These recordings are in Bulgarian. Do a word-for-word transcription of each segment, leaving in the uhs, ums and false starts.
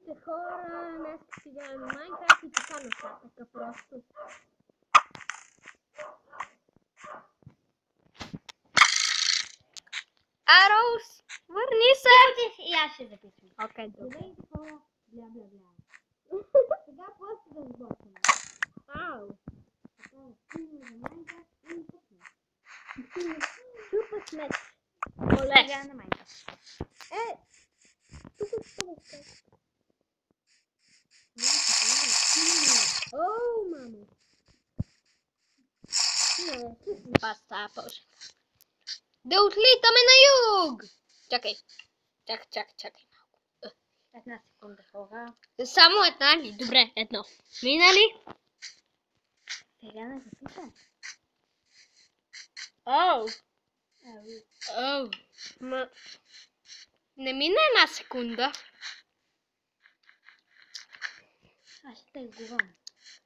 Здравейте хора, днес си играем Майнкрафт и така нататък просто. Ароус, върни се! И аз ще записвам. Окей, добре. Здравейте хора, бля бля бля. Сега просто да сбъркаме. Ау! Така да стигнем за Майнкрафт и пътне. Супер смет. Сега на Майнкрафт. Е! Тук е това. Оу, мамо! Не, бasta, пause. Да отлитаме на юг! Чакай. Чакай, чакай, чакай малко. Една секунда хора. Само една ли? Добре, едно. Мина ли? Сега не записвам. Оу! Оу! Ма... Не мина една секунда. Аз ще търгувам.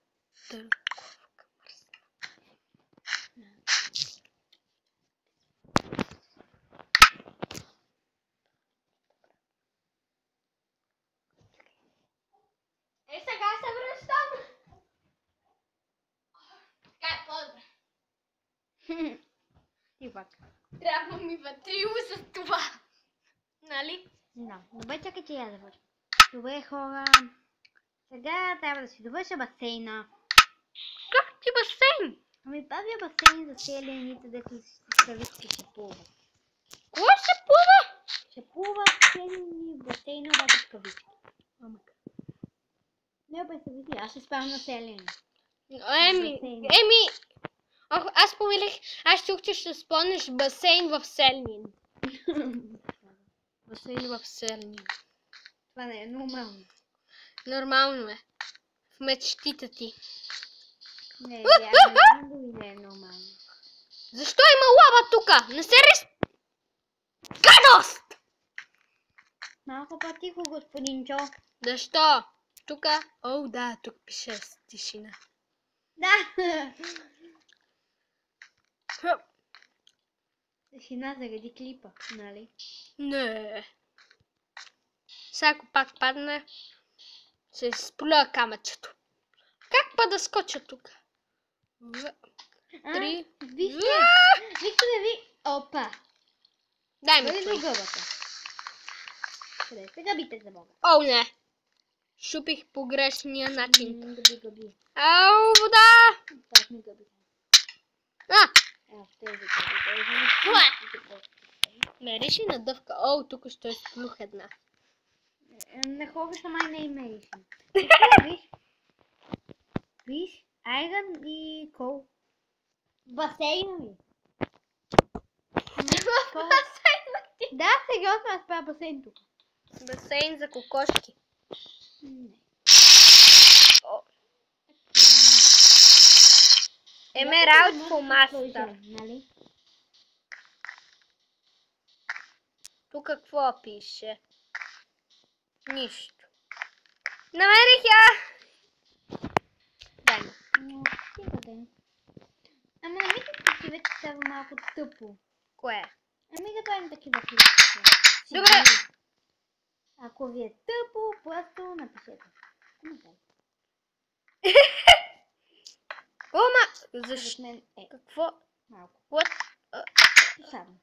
Е, сега се връщам. Така е по-добре. И пак. Трябва ми батрило за това. Нали? Да. Добре, чакай, че я завършам. Добре хора. Сега трябва да си довърша басейна. Как ти басейн? Ами пазя басейн за селените, дето си кавички ще плуват. Кой се плува? Ще плуват селени в басейна, обаче с кавички. Ама. Не представи си, аз ще спам на селени. Еми, еми, а, аз помилих, аз чух, че ще спомнеш басейн в Селнин. Басейн в Селнин. Това не е нормално. Нормално е. В мечтите ти. Не, вярно, дори не е нормално. Защо има лава тука? Не се рез... Гадост! Малко по-тихо, господин Чо. Защо? Тука... О, да, тук пише с тишина. Да! Тишина заради клипа, нали? Не. Сега ако пак падне, се изплюя камъчето. Как па да скоча тук? В... Три... Вижте! Вижте да ви... Опа! Дай ми Бъде това. за гъбата. Къде се гъбите за Бога? О, не. Шупих по грешния начин. Гъби, гъби. Ау, вода! Пак ми гъбите. А! Ах, тези гъби, Това тези гъби. ме реши на дъвка. О, тук ще изплюх една. Не хора са май не имееш. Виж. Виж. Айрън и кол. Басейна ми. Басейн ти. Да, сериозно, аз правя басейн тук. Басейн за кокошки. Не. О. Емералд по мастър. Нали? Тук какво пише? Нищо. Намерих я! Дай ми. Но, стига да е. Ама не мисля, че ти вече става малко тъпо. Кое? Ами да правим такива клипчета. Добре. Ако ви е тъпо, просто напишете. Коментар. Ома! Според Защо? мен е Какво? малко. What? Само.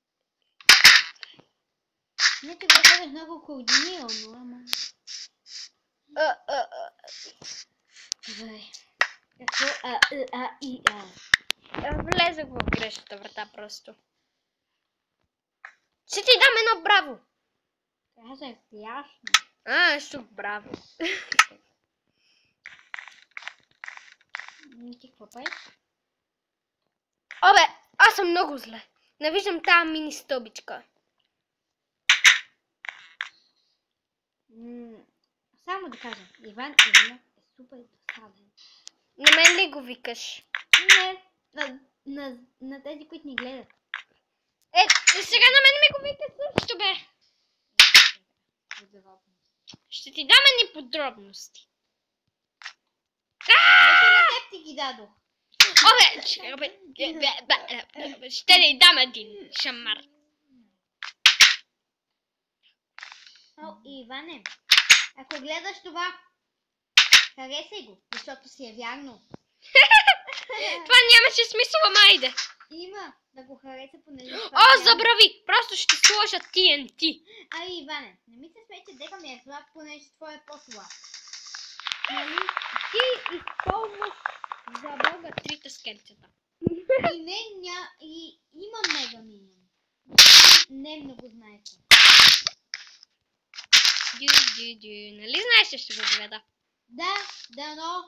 Не, че го е много координирано, ама... А, а, а. Добре. Какво? А, а, а, и, а. Влезах в грешната врата просто. Ще ти дам едно браво! Трябва да е ясно. А, ще браво. Ти какво правиш? Обе, аз съм много зле. Не виждам тази мини стълбичка. М, Само да кажа, Иван Иванов е супер досаден. На мен ли го викаш? Не, на, на, на тези, които ни гледат. Е, сега на мен ми го викаш също, бе. Ще ти дам едни подробности. Вече на теб ти ги дадох. Обе, чакай, обе, бе, бе, бе, бе, ще ти дам един шамар. О, Иване, Ако гледаш това, харесай го, защото си е вярно. Това нямаше смисъл, ама айде. Има да го хареса, понеже... О, забрави! Просто ще сложа Ти Ен Ти. Ай, Иване, не ми се смей, че дека ми е слаб, понеже твой е по-слаб. Нали? Ти използваш за Бога трите скелетата. И не, ня... и има мега миньон. Не много знаете. Дю, дю, дю. Нали знаеш, че ще го гледа? Да, да, но...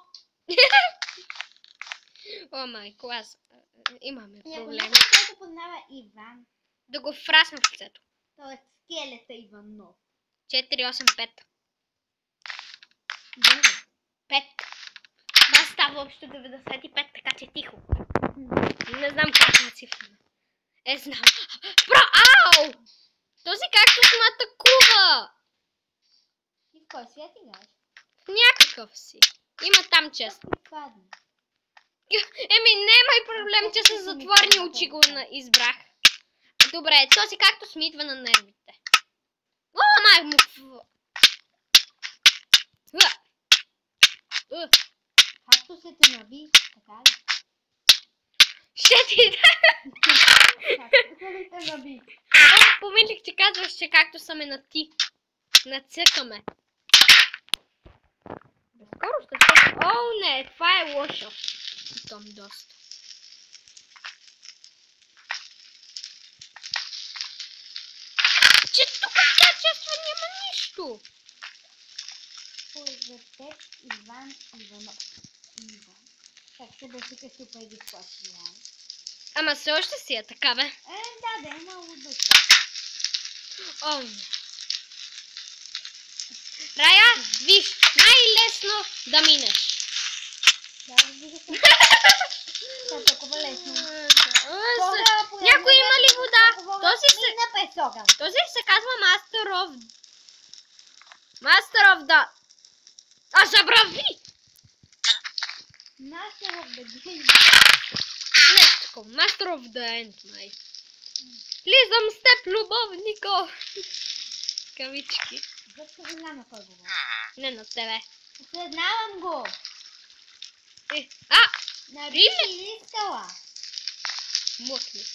О, майко, аз а, имаме И ако проблем. някой, който познава Иван, Да го фрасна в лицето. т.е. скелета Иванов. четири осем пет. Добре. пет. Това става общо деветдесет и пет, така че тихо. Не знам как на цифра. Е, знам. Про, ау! Този кактус ме атакува! Ти в кой свят играеш? Някакъв си. Има там чест. Как ти падна? Еми, немай проблем, че с затворни очи го на- избрах. Добре, този кактус ми идва на нервите. О, май му... Уа! Уа! Както се те наби, така ли? Ще ти да... Както се те наби. О, помислих, че казваш, че както са ме на ти. Нацъкаме. Скоро ще се... О, не, това е лошо. Питам доста. Че тук качество няма нищо. За теб Иван Иванов. Иван. Как се беше като преди сплаши, Ама все още си е така, бе. Е, да, да, е много душа. О, не. Рая, виж, най-лесно да минеш. Да, разбира се. Това е толкова лесно. Някой има ли вода? Този се, Мина през огън. този се казва Master of... Master of the... А, забрави! Master of the game. Нещо такова. Master of the End, май. Влизам с теб, любовнико. Кавички. Защо ви знам кой говори? Не на тебе. Осъзнавам го. Е, а, На Риле? или скала. мъкни.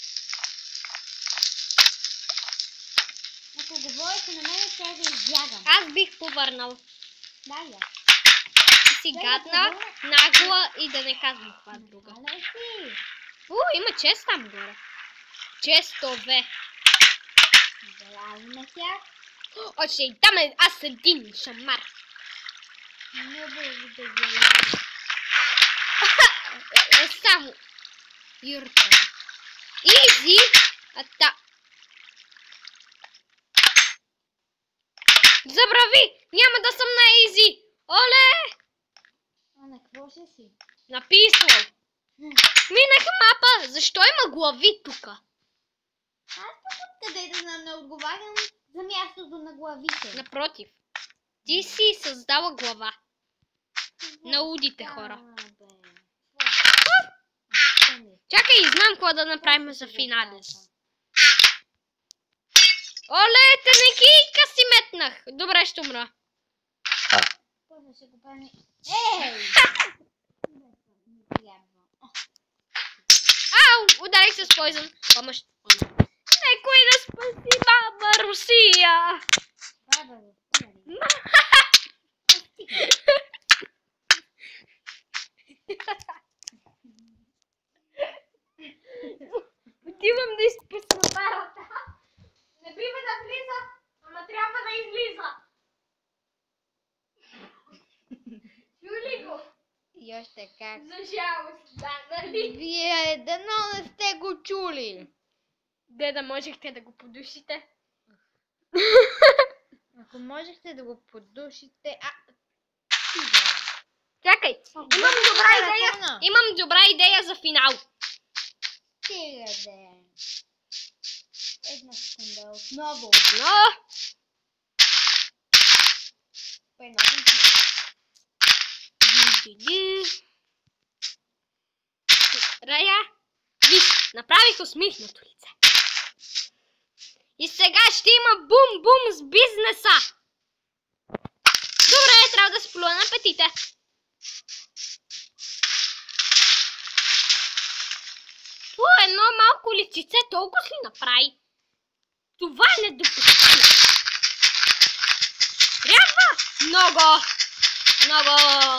Ако говорите на мен, ще да избягам. Аз бих повърнал. Да, я. Ти си гадна, нагла и да не казвам това друга. Але си. У, има чест там горе. Честове. Браво на тях. О, ще и там е, аз един шамар. Не бъде да го Е, е само. Юрка. Изи. А та. Забрави! Няма да съм на изи! Оле! А на какво ще си? Написал. Минах мапа. Защо има глави тука? Аз тук откъде да знам, не отговарям за мястото на главите. Напротив. Ти си създала глава. На удите хора. А, бе. Чакай, знам какво да направим за финалес. Оле, те не ги си метнах. Добре, ще умра. После ще го правим. Ей! Не трябва. Ау, ударих се с пойзън. Помощ. Некой да спаси баба Русия. Баба, стига. Отивам да изпусна парата. Не бива да влиза, ама трябва да излиза. Чули го? И още как. За жалост, да, нали? Вие дано не сте го чули. Де да можехте да го подушите? Ако можехте да го подушите... А, Чакай, имам добра идея. Имам добра идея за финал. стига де. Една секунда, отново. Но, Преносим се. ди-ди-ди. Рая, виж, направих усмихнато лице. И сега ще има бум-бум с бизнеса. разплюна петите. О, едно малко личице толкова ли направи? Това е недопустимо. Трябва много, много.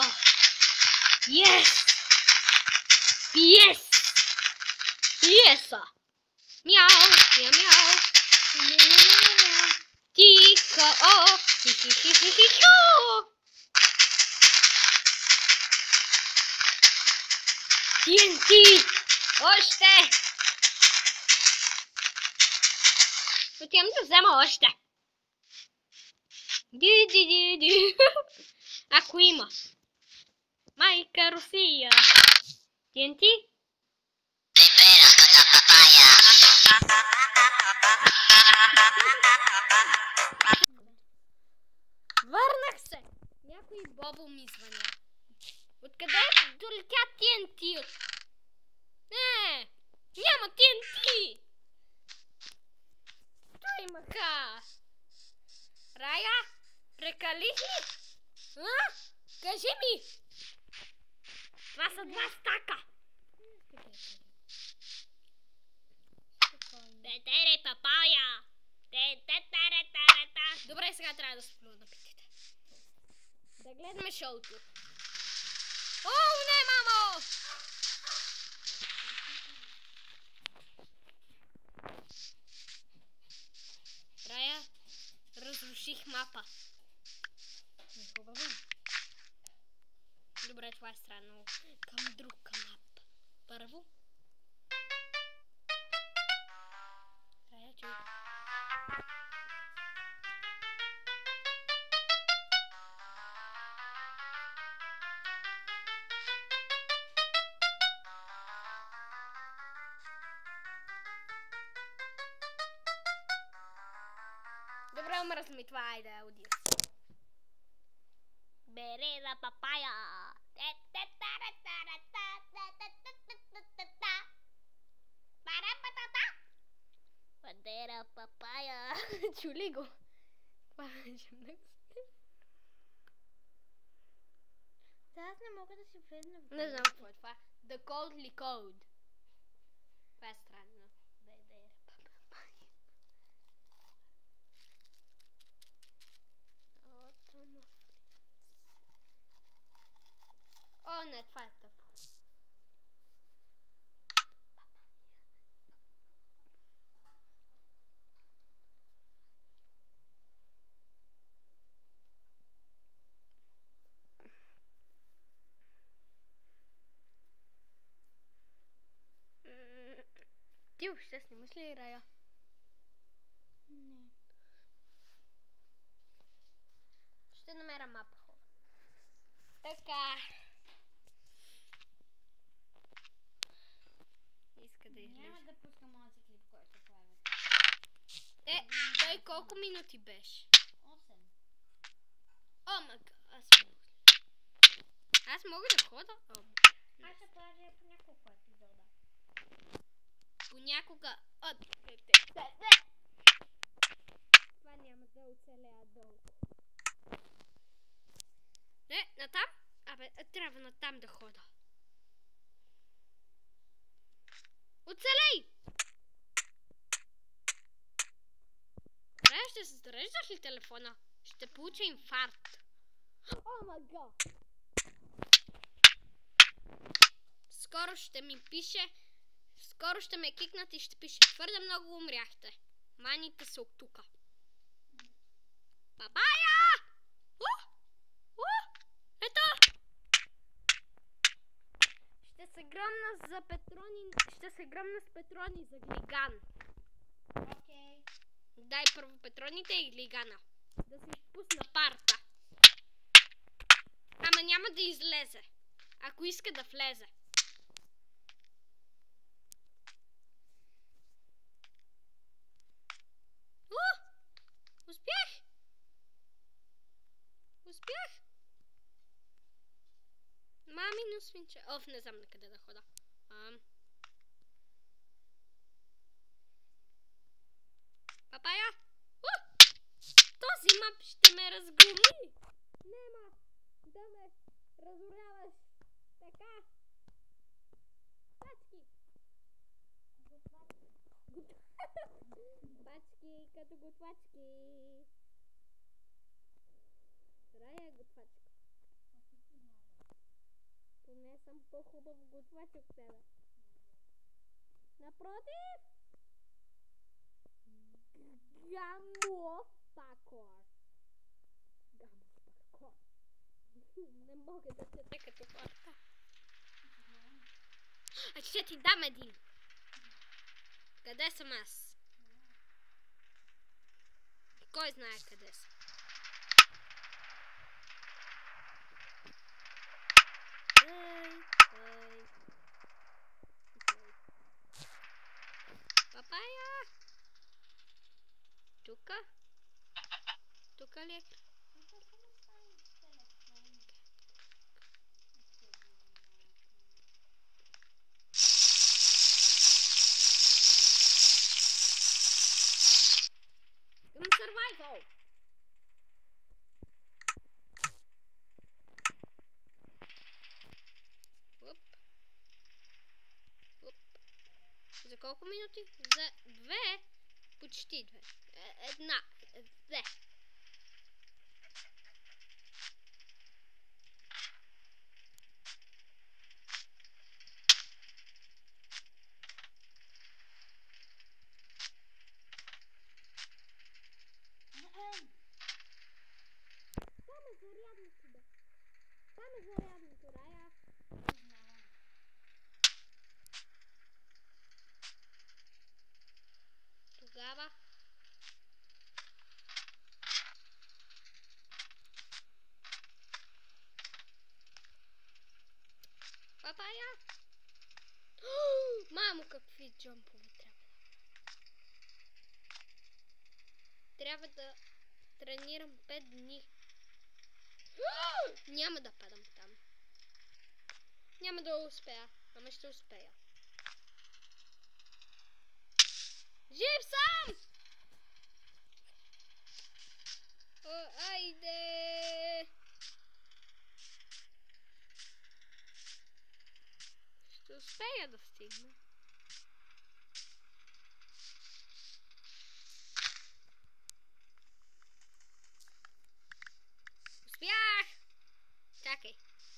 Yes! Yes! Yes! Мяу, мяу, мяу. Тихо, о, хи-хи-хи-хи-хи-хо. Ти ен ти! Още! Отивам да взема още. Ди-ди-ди-ди. Ако има. Майка Русия. Ти ен ти? Върнах се. Някой бобо ми звъня. Откъде долетя ти ен ти? Не, няма ти ен ти. Той маха. Рая, прекалих ли? А? Кажи ми. Това са два стака. Тетере папая. Те-те-тере-тере-та. Добре, сега трябва да се плюна петите. Да гледаме шоуто. О, не, мамо! Рая, разруших мапа. Хубаво. Добре, това е странно. Към друг мап. Първо. Рая, чуй. Добре, омръзна ми това, айде, аудио. Бере за папая. Падера папая. Чули го? Да, аз не мога да си влезна в... Не знам какво е това. The Cold ли Code? Това е странно. Бедера папая. О, не, това е тъпо. Ти въобще снимаш ли, Рая? Не. Ще намеря мапа. Така. Иска да излезе. Няма да пускам онзи клип, който правя. Е, той колко минути беше? осем. О, мага, аз мога. Аз мога да хода? О, Аз ще правя по няколко епизода. понякога... О, те, те, те, те. Това няма да оцелея дълго. Не, натам? Абе, трябва натам да хода. Оцелей! Добре, ще се зареждаш ли телефона? Ще получа инфаркт. О, май гад! Скоро ще ми пише... Скоро ще ме кикнат и ще пише: твърде много умряхте. Маните са от тука. Папая! О! О! Ето! Ще се гръмна за патрони... Ще се гръмна с патрони за глиган. Окей. Дай първо патроните и глигана. Да се изпусна парта. Ама няма да излезе. Ако иска да влезе. О! Успях! Успях! Мамино свинче. Оф, не знам на къде да хода. Ам. Папая! О! Този мап ще ме разгроми! Нема! разоряваш. Така. Пачки. Пачки като готвачки. Рая готвачка. Поне съм по-хубав готвач от тебе. Напротив! Гамов пакор. Гамов пакор. Не мога да се тъка като хората. А ще ти дам един. Къде съм аз? Кой знае къде съм? Ей, ей. Папая! Тука? Тука ли е? Към survival! Уп. Уп. За колко минути? За две. Почти две. Една. Две. Там е зарядното, бе. Там е зарядното, Рая. Тогава. Папая. Мамо, какви джампове трябва да. Трябва да тренирам пет дни. Няма да падам там. Няма да успея. Ама ще успея. Жив съм! О, айде! Ще успея да стигна. Успях! Чакай.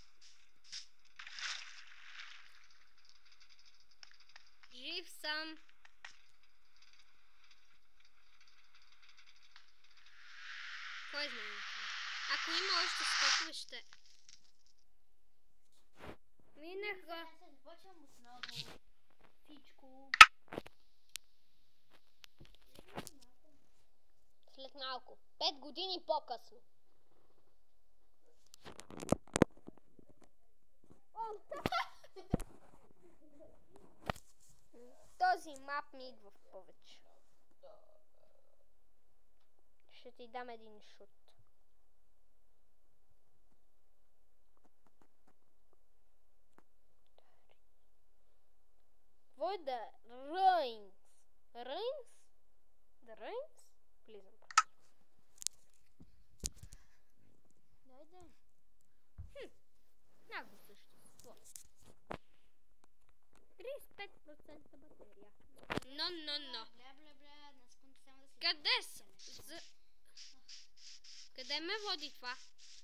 Жив съм. Кой знае? Ако има още скокове, ще... Минах го. Сега се започвам отново. Всичко. След малко. Пет години по-късно. Този мап ми идва в повече. Ще ти дам един шут. Avoid the ruins. Ruins? The ruins? Please don't pass. Дойде. Хм. Много същество. тридесет и пет процента батерия. Но, но, но. Бля, бля, бля, на секунда само да си... Къде са? За... Къде ме води това?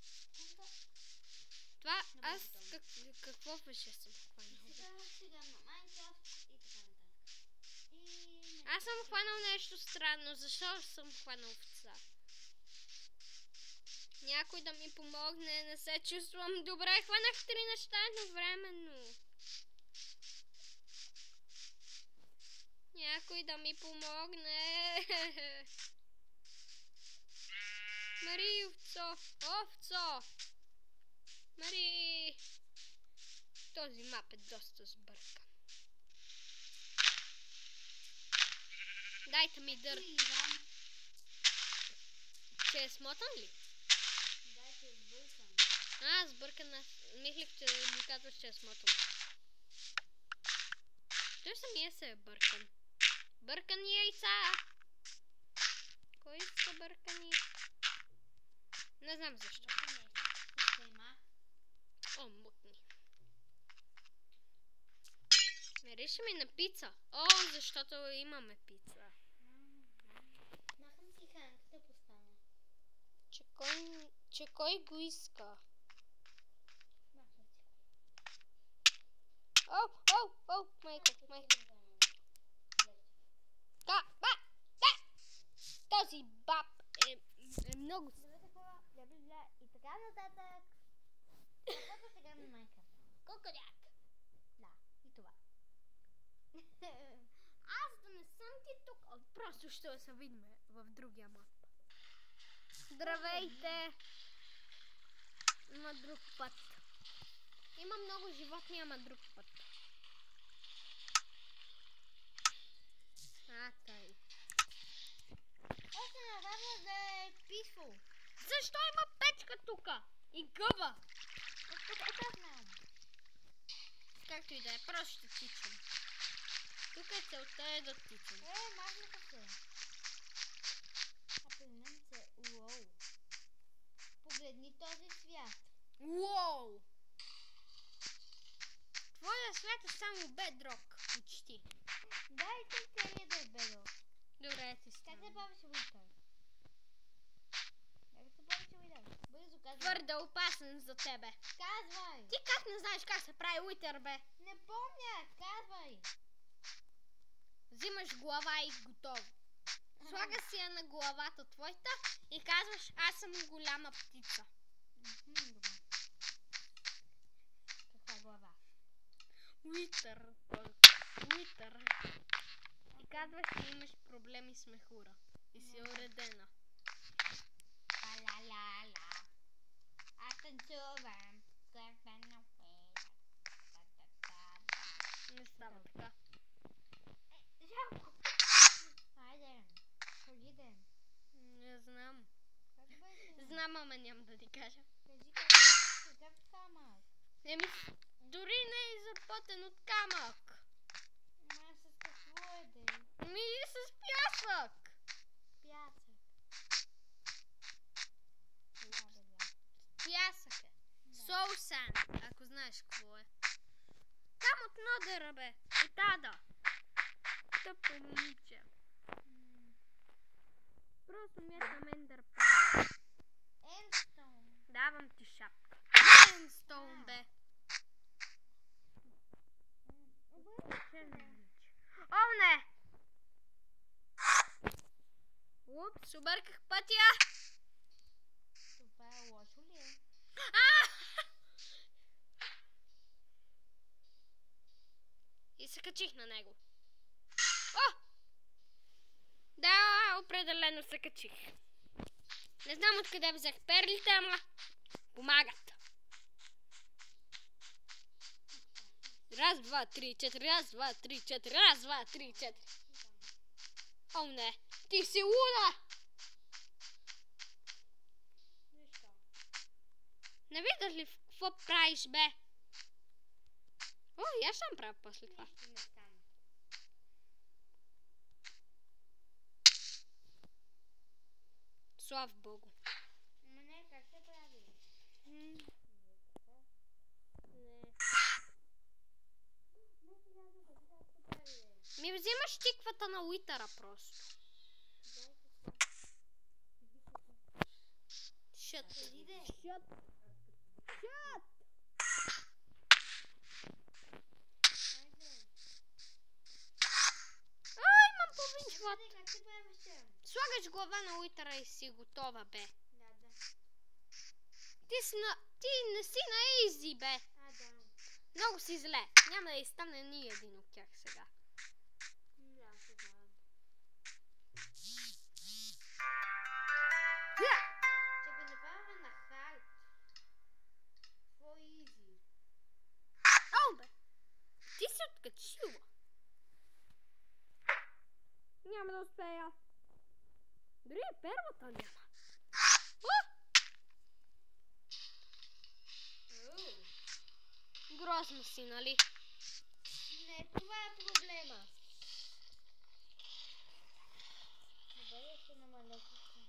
Това аз как, какво беше съм хванал? Сега сега на Майнкрафт и така нататък. И... Аз съм хванал нещо странно. Защо съм хванал овца? Някой да ми помогне, не се чувствам добре. Хванах три неща едновременно. Някой да ми помогне. Мари, овцо, овцо. Мари. Този мап е доста сбъркан. Дайте ми дър. Че е смотан ли? Дайте сбъркан. А, сбъркан. Аз мислих, че ми казваш, че е смотан. Той самия се е бъркан. Бъркани яйца. Кой иска бъркани? Не знам защо. Мирише ми на пица. О, защото имаме пица. Махам си хранката постана. Че кой, че кой го иска? Махам си. О, о, о, майко, майко. Ка, ба, ба! Този баб е, е много... Здравейте хора, бля, бля, бля, и така нататък. Какво сега на майка? Коколяк. Да, и това. Аз да не съм ти тук, а просто ще се видим в другия мап. Здравейте! Има друг път. Има много животни, ама друг път. А, тъй. Аз се надявам да е peaceful. Защо има печка тука? И гъба? Ето, ето знам. Както и да е, просто ще тичам. Тук е целта е да тичам. Е, махнаха се. А при мен се, уоу. Погледни този свят. Уоу! Твоя свят е само бедрок, почти. Да, и той целият да е бедо. Добре, ти Как стана. се бавиш Уитър? Как се бавиш Уитър? Бързо казвай. Твърде опасен за тебе. Казвай! Ти как не знаеш как се прави уитър, бе? Не помня, казвай! Взимаш глава и готово. Слага си я на главата твоята и казваш, аз съм голяма птица. Мгм, добре. Каква глава? Уитър. Уитър. И казваш, че имаш проблеми с мехура. И си уредена. А-ла-ла-ла. Аз танцувам. Гърбена уеда. Та-та-та-та. Не става така. Е, жалко. Хайде. Ходите. Не знам. Как беше? Знам, ама няма да ти кажа. Кажи как, какъв камък? Еми, дори не е изработен от камък. Ма с какво е де? Ми с пясък. Пясък. Да, бе, да. Пясък е. Soul sand, ако знаеш какво е. Там от нодера, бе. И тада. Тъпо момиче. М, Просто ми е там ендър пърл. Endstone. Давам ти шапка. Енстоун, бе. М, обърни се. О, не! Упс, обърках пътя. Това е лошо ли е? А! И се качих на него. О! Да, определено се качих. Не знам откъде взех перлите, ама помагат. Раз, два, три, четири, раз, два, три, четири, раз, два, три, четири. О, не, ти си луда! Защо? Не виждаш ли какво правиш, бе? О, и аз съм правя после това. Нищо не стана. Слава Богу. Ма не, как се прави? Не. Не, сега да кажи как се прави, бе. Ми взимаш тиквата на уитъра просто. Дай какво. Шът. Кажи де. Шът. Шът. Айде. А, имам половин живот. Айде, как се правеше? Слагаш глава на уитъра и си готова, бе. Да, да. Ти, си на... Ти не си на изи, бе. А, да. Много си зле. Няма да изстане ни един от тях сега. Да, се знам. Хя! Ще го направим на хард. Какво изи? О, бе. Ти си откачила. Няма да успея. Дори и первата няма. О! Оу. Грозно си, нали? Не, това е проблема. Добре, да се намаля тук.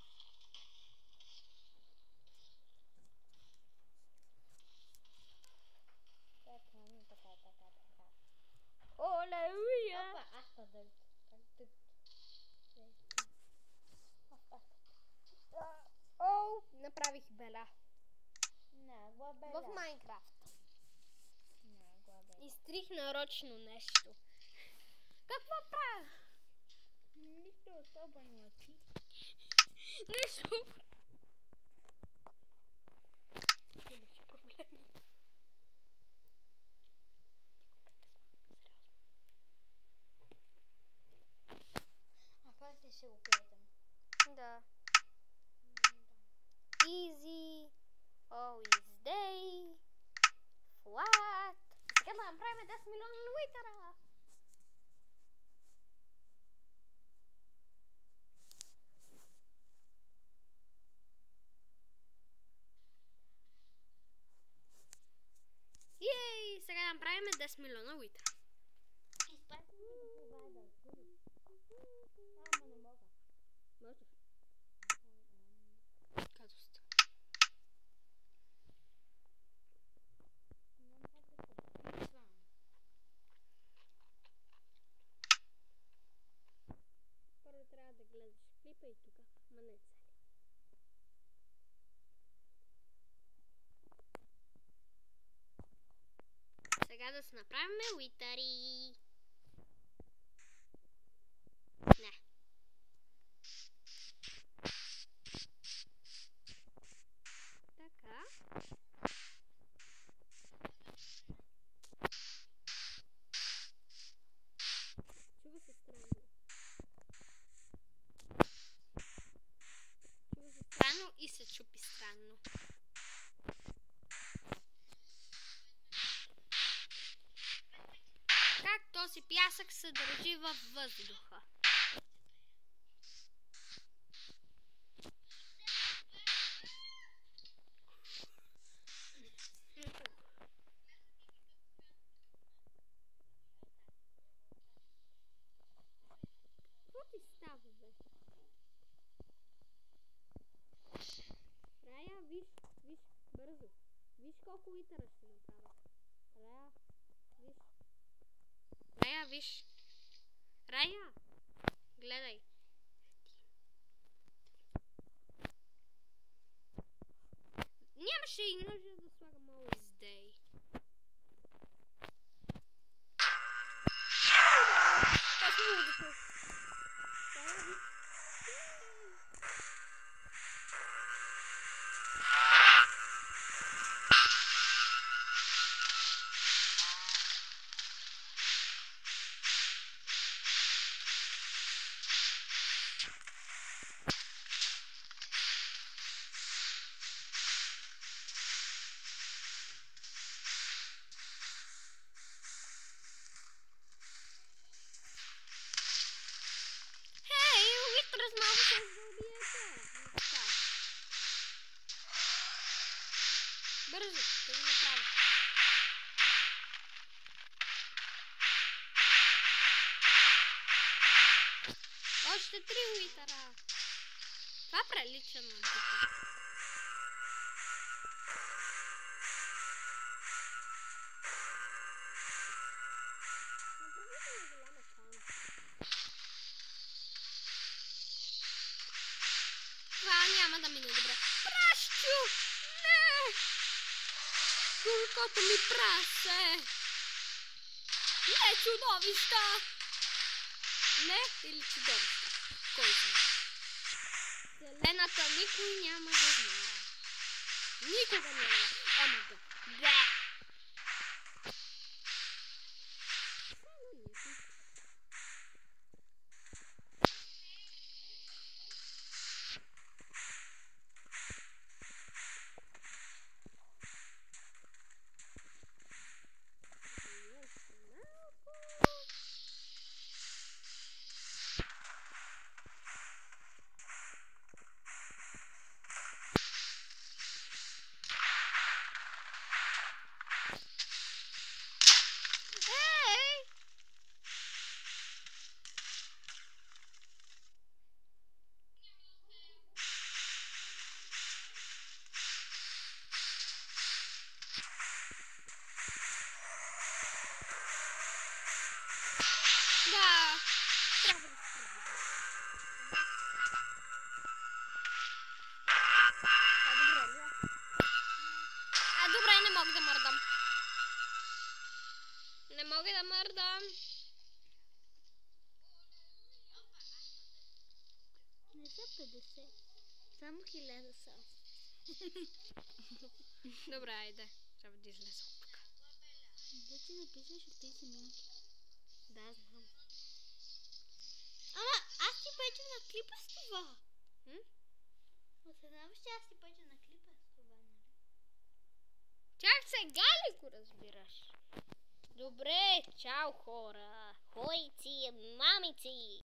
Така, така, така, така. Оле! О, направих беля. Нагла беля. В Майнкрафт. Нагла беля. Изтрих нарочно нещо. Какво правя? Нищо особено ти. Нещо. Имаше проблеми. А после ще го гледам. Да. Easy. Always day. Flat. Сега да направим десет милиона луитера. Ей, сега да направим десет милиона луитера. Изпрати ми да това да отидем. Ама не мога. Можеш. Казуст. Не мога да подписвам. Първо трябва да гледаш клипа и тук. Ма не цели. Сега да си направим уитари. Не. Така. Чува се странно. Чува се странно и се чупи странно. Как този пясък се държи във въздуха? Какво ти става, бе? Рая, виж, виж, бързо. Виж колко литъра ще направя. Рая, виж. Рая, виж. Рая, гледай. Нямаше и нужда да слагам always day. Аз не мога да пъл. Рая, виж. Малко се заобиете. Бързо, да го направя. Още три литъра. Това прилича на дупа. Направите ми голям екран. Това няма да мине добре. Пращу! Не! Горкото ми прасе! Не, чудовища! Не, или чудовища? Кой знае? Вселената никой няма да знае. Никога няма да. Ама да. Бе! мога да мърдам. Не мога да мърдам. Не са петдесет. Само хиляда са. Добре, айде. Трябва да излеза от тук. Вече записваш от тридесет минути. Да, знам. Ама, аз ти печа на клипа с това. М? Осъзнаваш, че аз ти печа на клипа с това, нали? Чак сега ли го разбираш? Добре, чао хора. Хойци, мамици.